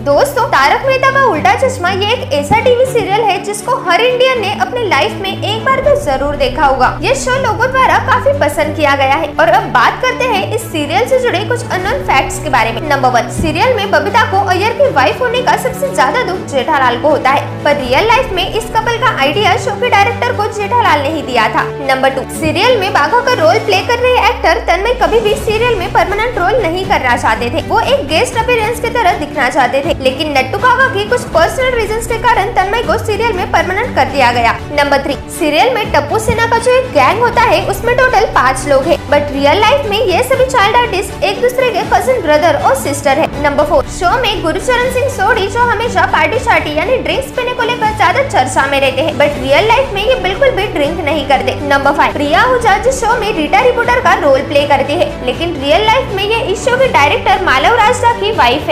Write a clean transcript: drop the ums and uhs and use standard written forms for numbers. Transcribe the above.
दोस्तों, तारक मेहता का उल्टा चश्मा ये एक ऐसा टीवी सीरियल है जिसको हर इंडियन ने अपनी लाइफ में एक बार तो जरूर देखा होगा। ये शो लोगों द्वारा काफी पसंद किया गया है। और अब बात करते हैं इस सीरियल से जुड़े कुछ अननोन फैक्ट्स के बारे में। नंबर 1, सीरियल में बबीता को अय्यर की वाइफ होने का सबसे ज्यादा दुख जेठालाल को होता है, पर रियल लाइफ में इस कपल का आइडिया शो के डायरेक्टर को जेठालाल ने ही दिया था। नंबर 2, सीरियल में बाघा का रोल प्ले कर रहे एक्टर तन्मय कभी भी सीरियल में परमानेंट रोल नहीं करना चाहते थे। वो एक गेस्ट अपीयरेंस की तरह दिखना चाहते थे, लेकिन नट्टू काका की कुछ पर्सनल रीजंस के कारण तन्मय को सीरियल में परमानेंट कर दिया गया। नंबर 3, सीरियल में टप्पू सिन्हा का जो एक गैंग होता है उसमें टोटल 5 लोग हैं, बट रियल लाइफ में ये सभी चाइल्ड आर्टिस्ट एक दूसरे के कजिन ब्रदर और सिस्टर है। नंबर 4, शो में गुरुचरण सिंह सोढ़ी जो हमेशा पार्टी शार्टी यानी ड्रिंक्स पीने को लेकर ज्यादा चर्चा में रहते हैं, बट रियल लाइफ में ये बिल्कुल भी ड्रिंक नहीं करते। नंबर 5, प्रिया आहूजा जो शो में रीटा रिपोर्टर का रोल प्ले करती है, लेकिन रियल लाइफ में ये इस शो के डायरेक्टर मालव राजदा की वाइफ है।